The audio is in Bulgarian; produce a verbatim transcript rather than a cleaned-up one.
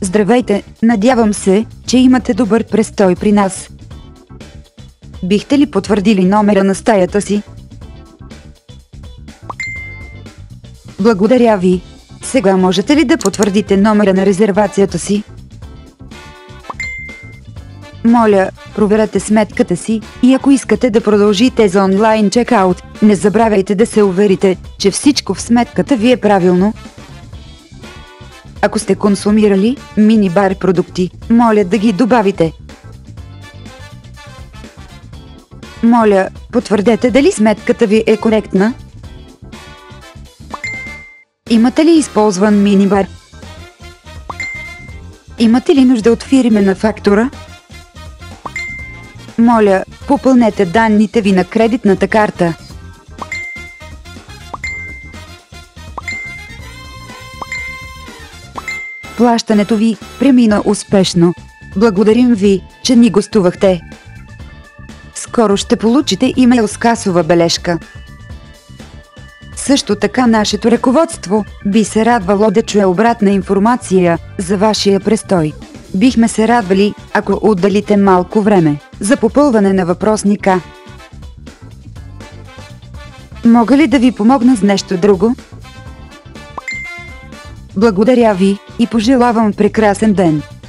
Здравейте, надявам се, че имате добър престой при нас. Бихте ли потвърдили номера на стаята си? Благодаря ви. Сега можете ли да потвърдите номера на резервацията си? Моля, проверете сметката си и ако искате да продължите за онлайн чекаут, не забравяйте да се уверите, че всичко в сметката ви е правилно. Ако сте консумирали мини-бар продукти, моля да ги добавите. Моля, потвърдете дали сметката ви е коректна. Имате ли използван мини-бар? Имате ли нужда от фирмена фактура? Моля, попълнете данните ви на кредитната карта. Плащането ви премина успешно. Благодарим ви, че ни гостувахте. Скоро ще получите имейл с касова бележка. Също така нашето ръководство би се радвало да чуе обратна информация за вашия престой. Бихме се радвали, ако отделите малко време за попълване на въпросника. Мога ли да ви помогна с нещо друго? Благодаря ви и пожелавам прекрасен ден!